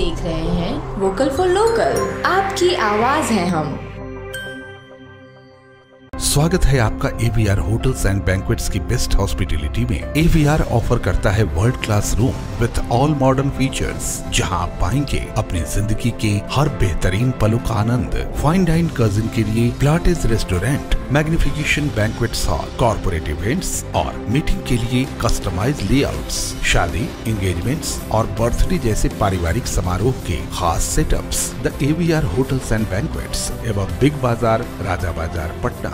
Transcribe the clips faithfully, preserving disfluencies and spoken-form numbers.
देख रहे हैं वोकल फॉर लोकल, आपकी आवाज है हम। स्वागत है आपका एवीआर होटल्स एंड बैंक्वेट्स की बेस्ट हॉस्पिटैलिटी में। एवीआर ऑफर करता है world class room with all modern features, जहां आप पाएंगे अपनी जिंदगी के हर बेहतरीन पलों का आनंद। फाइन डाइन कजिन के लिए प्लाटेज restaurant, magnification banquet hall, corporate events और मीटिंग के लिए कस्टमाइज लेआउट्स, शादी, एंगेजमेंट्स और बर्थडे जैसे पारिवारिक समारोह के खास setups. The AVR hotels and banquets एवं बिग बाजार, राजा बाजार, पटना।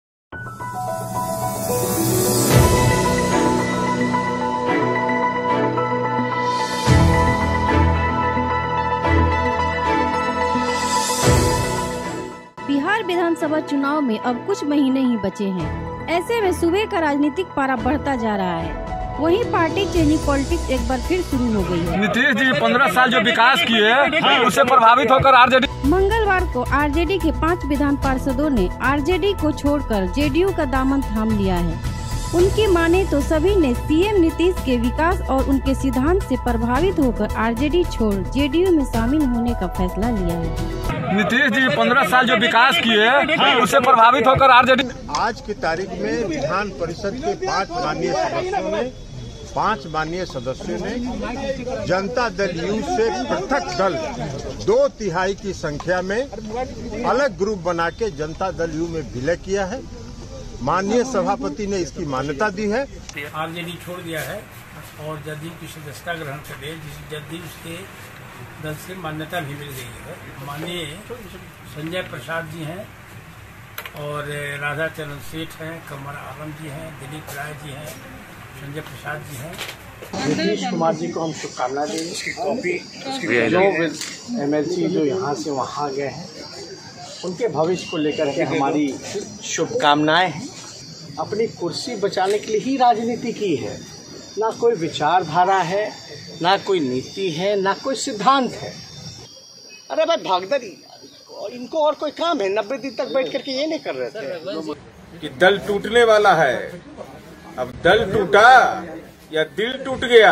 बिहार विधानसभा चुनाव में अब कुछ महीने ही बचे हैं। ऐसे में सूबे का राजनीतिक पारा बढ़ता जा रहा है। वहीं पार्टी चेंजिंग पॉलिटिक्स एक बार फिर शुरू हो गई है। नीतीश जी पंद्रह साल जो विकास किए उससे प्रभावित होकर आरजेडी मंगलवार को आरजेडी के पांच विधान पार्षदों ने आरजेडी को छोड़कर जेडीयू का दामन थाम लिया है। उनकी माने तो सभी ने सीएम नीतीश के विकास और उनके सिद्धांत से प्रभावित होकर आरजेडी छोड़ जेडीयू में शामिल होने का फैसला लिया है। नीतीश जी पंद्रह साल जो विकास किए उससे प्रभावित होकर आरजेडी आज की तारीख में विधान परिषद के पांच माननीय सदस्यों ने पांच माननीय सदस्यों ने जनता दल यू से पृथक दल दो तिहाई की संख्या में अलग ग्रुप बना के जनता दल यू में विलय किया है। माननीय सभापति ने इसकी मान्यता दी है। आरजेडी छोड़ दिया है और जदयू की सदस्यता ग्रहण कर ले, जदयू उसके दल से मान्यता भी मिल गई है। माननीय संजय प्रसाद जी हैं और राधा चरण सेठ हैं, कमर आलम जी हैं, दिलीप राय जी हैं, संजय प्रसाद जी हैं। नीतीश कुमार जी को हम शुभकामनाएं देंगे। उसकी कॉपी जो एमएलसी जो यहाँ से वहाँ गए हैं उनके भविष्य को लेकर के हमारी शुभकामनाएं हैं। अपनी कुर्सी बचाने के लिए ही राजनीति की है, ना कोई विचारधारा है, ना कोई नीति है, ना कोई सिद्धांत है। अरे भाई भागदड़ी, इनको और कोई काम है? नब्बे दिन तक बैठ करके ये नहीं कर रहे थे कि दल टूटने वाला है। अब दल टूटा या दिल टूट गया?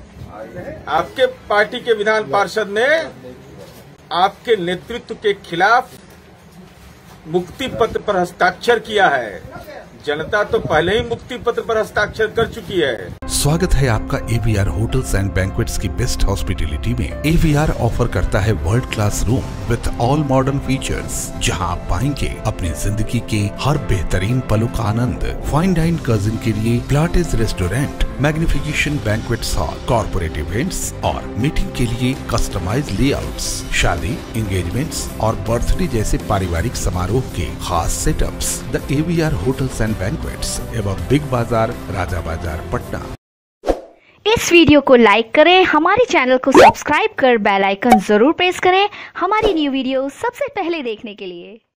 आपके पार्टी के विधान पार्षद ने आपके नेतृत्व के खिलाफ मुक्ति पत्र पर हस्ताक्षर किया है। जनता तो पहले ही मुक्ति पत्र पर हस्ताक्षर कर चुकी है। स्वागत है आपका एवीआर होटल्स एंड बैंक्वेट्स की बेस्ट हॉस्पिटैलिटी में। एवीआर ऑफर करता है world class room with all modern features, जहां आप पाएंगे अपनी जिंदगी के हर बेहतरीन पलों का आनंद। फाइन डाइन कजिन के लिए प्लाटेज restaurant, magnification banquet hall, corporate events और मीटिंग के लिए कस्टमाइज लेआउट्स, शादी, एंगेजमेंट्स और बर्थडे जैसे पारिवारिक समारोह के खास setups. The AVR hotels and banquets एवं बिग बाजार, राजा बाजार, पटना। इस वीडियो को लाइक करें, हमारे चैनल को सब्सक्राइब कर बेल आइकन जरूर प्रेस करें हमारी न्यू वीडियो सबसे पहले देखने के लिए।